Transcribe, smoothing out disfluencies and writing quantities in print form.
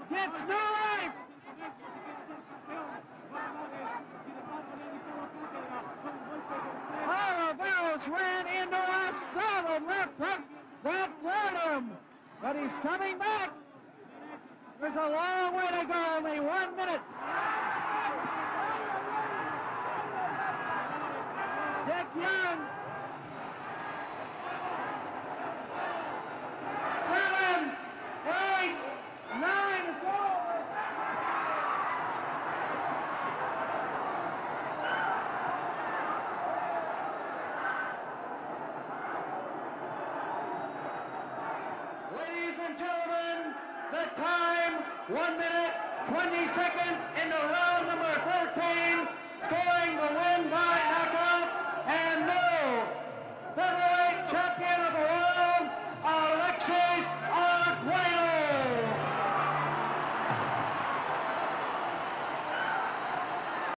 gets new life. Oliveros ran into a solid left hook that floored him, but he's coming back. There's a long way to go, only 1 minute. Dick Young. 7, 8, 9, it's over. Ladies and gentlemen, the time, 1 minute, 20 seconds into round number 13, scoring the win by knockout, and new featherweight champion of the world, Alexis